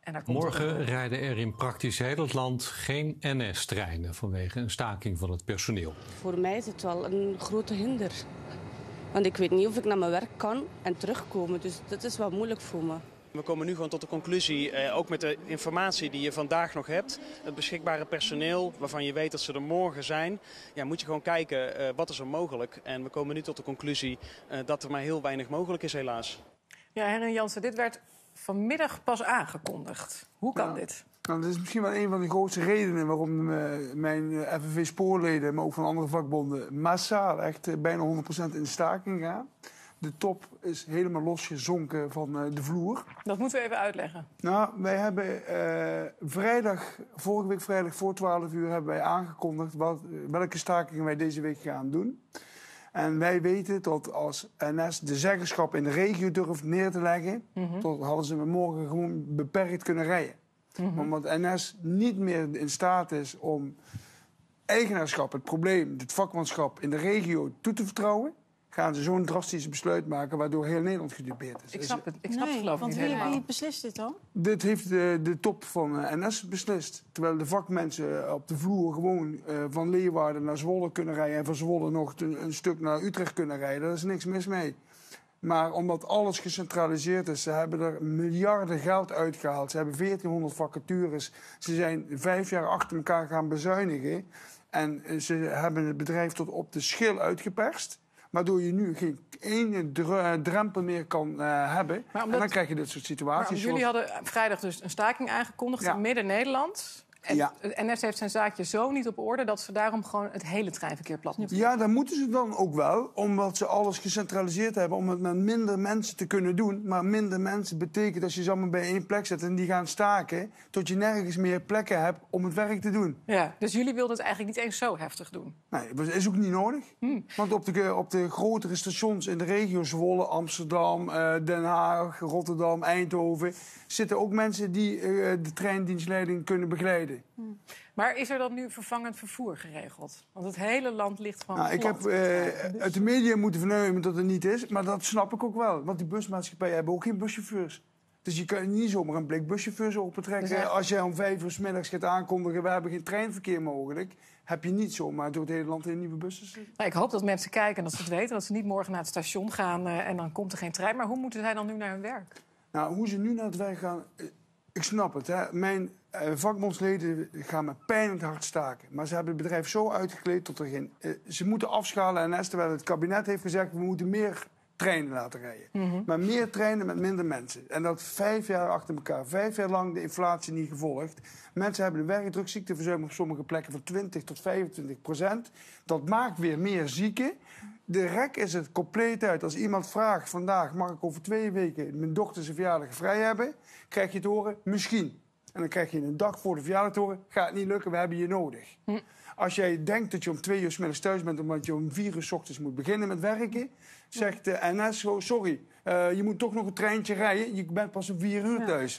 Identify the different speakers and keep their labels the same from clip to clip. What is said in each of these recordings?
Speaker 1: En daar komt
Speaker 2: Morgen rijden er in praktisch heel het land geen NS-treinen vanwege een staking van het personeel.
Speaker 3: Voor mij is het wel een grote hinder. Want ik weet niet of ik naar mijn werk kan en terugkomen. Dus dat is wel moeilijk voor me.
Speaker 4: We komen nu gewoon tot de conclusie, ook met de informatie die je vandaag nog hebt, het beschikbare personeel waarvan je weet dat ze er morgen zijn, ja, moet je gewoon kijken wat is er mogelijk. En we komen nu tot de conclusie dat er maar heel weinig mogelijk is helaas.
Speaker 1: Ja, Henry Jansen, dit werd vanmiddag pas aangekondigd. Hoe kan dit?
Speaker 5: Nou, dat is misschien wel een van de grootste redenen waarom mijn FNV-spoorleden, maar ook van andere vakbonden, massaal echt bijna 100% in de staking gaan. De top is helemaal losgezonken van de vloer.
Speaker 1: Dat moeten we even uitleggen.
Speaker 5: Nou, wij hebben vorige week vrijdag voor 12 uur hebben wij aangekondigd welke stakingen wij deze week gaan doen. En wij weten dat als NS de zeggenschap in de regio durft neer te leggen, tot hadden ze morgen gewoon beperkt kunnen rijden. Omdat NS niet meer in staat is om eigenaarschap, het probleem, het vakmanschap in de regio toe te vertrouwen, gaan ze zo'n drastisch besluit maken waardoor heel Nederland gedupeerd is.
Speaker 1: Ik snap het geloof ik niet helemaal.
Speaker 6: Wie beslist dit dan?
Speaker 5: Dit heeft de top van NS beslist. Terwijl de vakmensen op de vloer gewoon van Leeuwarden naar Zwolle kunnen rijden en van Zwolle nog een stuk naar Utrecht kunnen rijden. Daar is niks mis mee. Maar omdat alles gecentraliseerd is, ze hebben er miljarden geld uitgehaald. Ze hebben 1400 vacatures. Ze zijn 5 jaar achter elkaar gaan bezuinigen. En ze hebben het bedrijf tot op de schil uitgeperst. Waardoor je nu geen ene drempel meer kan hebben. En dan krijg je dit soort situaties.
Speaker 1: Jullie hadden vrijdag dus een staking aangekondigd in Midden-Nederland. En het NS heeft zijn zaakje zo niet op orde dat ze daarom gewoon het hele treinverkeer plat moeten.
Speaker 5: Ja, dat moeten ze dan ook wel. Omdat ze alles gecentraliseerd hebben om het met minder mensen te kunnen doen. Maar minder mensen betekent als je ze allemaal bij één plek zet en die gaan staken, tot je nergens meer plekken hebt om het werk te doen.
Speaker 1: Ja, dus jullie wilden het eigenlijk niet eens zo heftig doen?
Speaker 5: Nee, dat is ook niet nodig. Want op de grotere stations in de regio, Zwolle, Amsterdam, Den Haag, Rotterdam, Eindhoven, zitten ook mensen die de treindienstleiding kunnen begeleiden.
Speaker 1: Maar is er dan nu vervangend vervoer geregeld? Want het hele land ligt gewoon
Speaker 5: ik heb uit de media moeten vernemen dat het niet is. Maar dat snap ik ook wel. Want die busmaatschappijen hebben ook geen buschauffeurs. Dus je kan niet zomaar een blik buschauffeurs opentrekken. Dus als jij om 5 uur 's middags gaat aankondigen, we hebben geen treinverkeer mogelijk, heb je niet zomaar door het hele land heen nieuwe bussen zitten.
Speaker 1: Nou, ik hoop dat mensen kijken en dat ze het weten. Dat ze niet morgen naar het station gaan en dan komt er geen trein. Maar hoe moeten zij dan nu naar hun werk?
Speaker 5: Nou, hoe ze nu naar het werk gaan, ik snap het. Hè. Mijn vakbondsleden gaan met pijn in het hart staken. Maar ze hebben het bedrijf zo uitgekleed tot er geen... ze moeten afschalen NS, terwijl het kabinet heeft gezegd, we moeten meer treinen laten rijden. Maar meer treinen met minder mensen. En dat 5 jaar achter elkaar. 5 jaar lang de inflatie niet gevolgd. Mensen hebben een werkdruk, ziekteverzuim op sommige plekken van 20 tot 25%. Dat maakt weer meer zieken. De rek is het compleet uit. Als iemand vraagt vandaag, mag ik over 2 weken mijn dochter zijn verjaardag vrij hebben? Krijg je te horen, misschien. En dan krijg je een dag voor de verjaardag te horen, gaat niet lukken, we hebben je nodig. Als jij denkt dat je om 2 uur 's middags thuis bent omdat je om 4 uur 's ochtends moet beginnen met werken, zegt de NS, sorry, je moet toch nog een treintje rijden, je bent pas om 4 uur thuis.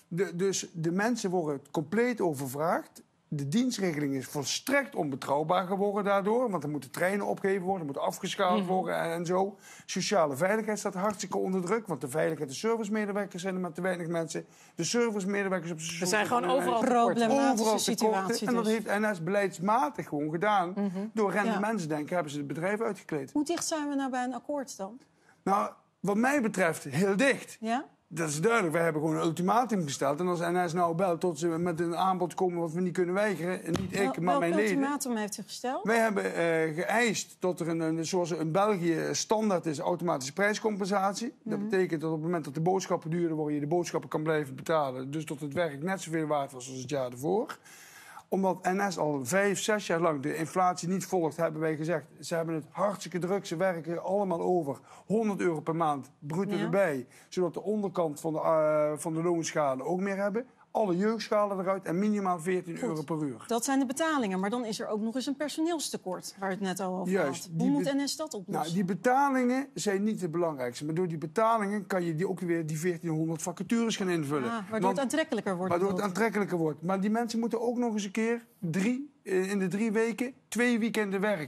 Speaker 5: Dus de mensen worden compleet overvraagd. De dienstregeling is volstrekt onbetrouwbaar geworden daardoor. Want er moeten treinen opgegeven worden, er moet afgeschaald worden en zo. Sociale veiligheid staat hartstikke onder druk. Want de veiligheid, de servicemedewerkers zijn er maar te weinig mensen. De servicemedewerkers op de station.
Speaker 1: Er zijn gewoon overal
Speaker 6: problematische situaties.
Speaker 5: En dat heeft NS beleidsmatig gewoon gedaan. Door rendementsdenken hebben ze het bedrijf uitgekleed.
Speaker 6: Hoe dicht zijn we nou bij een akkoord dan?
Speaker 5: Nou, wat mij betreft heel dicht.
Speaker 6: Ja?
Speaker 5: Dat is duidelijk. Wij hebben gewoon een ultimatum gesteld. En als NS nou belt tot ze met een aanbod komen wat we niet kunnen weigeren, en niet ik, maar mijn leden.
Speaker 6: Welk ultimatum heeft u gesteld?
Speaker 5: Wij hebben geëist dat er zoals in België standaard is, automatische prijscompensatie. Dat betekent dat op het moment dat de boodschappen duurder worden, je de boodschappen kan blijven betalen. Dus dat het werk net zoveel waard was als het jaar ervoor. Omdat NS al 5, 6 jaar lang de inflatie niet volgt, hebben wij gezegd, ze hebben het hartstikke druk. Ze werken er allemaal over. €100 per maand, bruto erbij. Zodat de onderkant van de loonschalen ook meer hebben. Alle jeugdschalen eruit en minimaal €14 per uur.
Speaker 6: Dat zijn de betalingen, maar dan is er ook nog eens een personeelstekort, waar het net al over had. Hoe moet NS dat oplossen?
Speaker 5: Nou, die betalingen zijn niet het belangrijkste. Maar door die betalingen kan je ook weer die 1400 vacatures gaan invullen.
Speaker 6: Waardoor het aantrekkelijker wordt.
Speaker 5: Waardoor het aantrekkelijker wordt. Maar die mensen moeten ook nog eens een keer in de 3 weken 2 weekenden werken.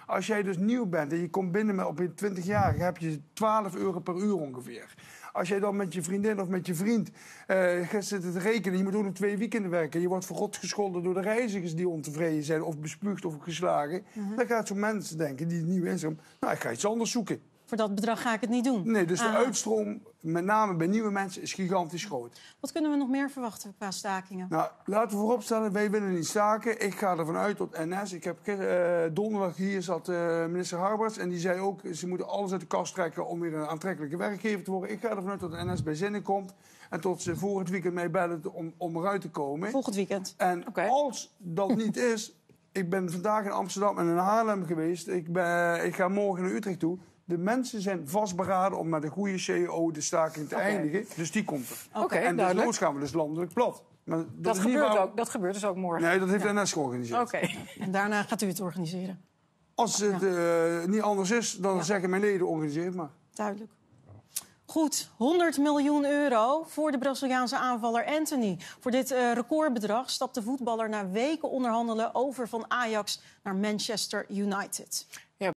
Speaker 5: Als jij dus nieuw bent en je komt binnen op je 20-jarige... heb je €12 per uur ongeveer. Als jij dan met je vriendin of met je vriend gaat zitten te rekenen... je moet ook nog 2 weekenden werken... je wordt verrot gescholden door de reizigers die ontevreden zijn... of bespuugd of geslagen... dan gaat zo'n mensen denken die nieuw inkomen... nou, ik ga iets anders zoeken.
Speaker 6: Voor dat bedrag ga ik het niet doen.
Speaker 5: Nee, dus de uitstroom, met name bij nieuwe mensen, is gigantisch groot.
Speaker 6: Wat kunnen we nog meer verwachten qua stakingen?
Speaker 5: Nou, laten we vooropstellen, wij willen niet staken. Ik ga ervan uit tot NS. Ik heb donderdag hier zat minister Harbers... en die zei ook, ze moeten alles uit de kast trekken... om weer een aantrekkelijke werkgever te worden. Ik ga ervan uit dat de NS bij zinnen komt... en tot ze voor het weekend mij bellen om eruit te komen.
Speaker 6: Volgend weekend.
Speaker 5: En als dat niet is... Ik ben vandaag in Amsterdam en in Haarlem geweest. Ik ga morgen naar Utrecht toe... De mensen zijn vastberaden om met een goede CEO de staking te eindigen. Dus die komt er. En dus gaan we dus landelijk plat. Maar
Speaker 1: dat gebeurt dus ook morgen?
Speaker 5: Nee, dat heeft de NS georganiseerd.
Speaker 6: En daarna gaat u het organiseren?
Speaker 5: Als het niet anders is, dan zeggen mijn leden organiseer het maar.
Speaker 6: Duidelijk. Goed, €100 miljoen voor de Braziliaanse aanvaller Anthony. Voor dit recordbedrag stapt de voetballer na weken onderhandelen over van Ajax naar Manchester United.